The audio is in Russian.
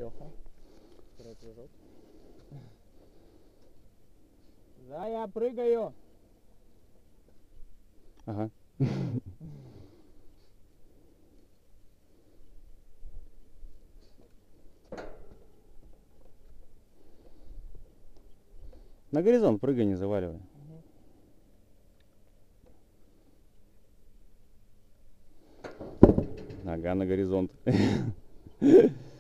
Леха. Второй прыжок. Да, я прыгаю. Ага. На горизонт прыгай, не заваливай. Ага, на горизонт.